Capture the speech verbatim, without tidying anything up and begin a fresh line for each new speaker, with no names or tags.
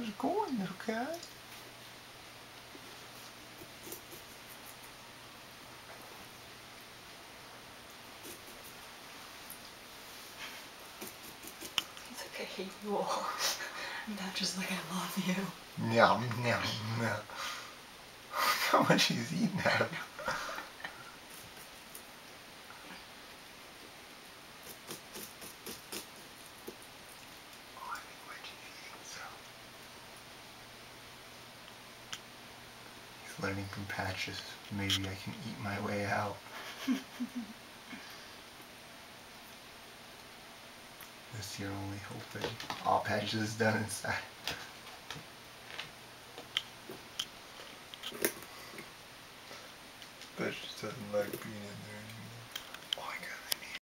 How's it going, little cat?
He's like, I hate you all. Not just like I love you.
Yum, yum, yum. How much he's eating out of it. Oh, I think Wedgie's eating some. He's learning from Patches. Maybe I can eat my way out. That's your only hope, Wedgie. All Patches is done inside. Patches doesn't like being in there.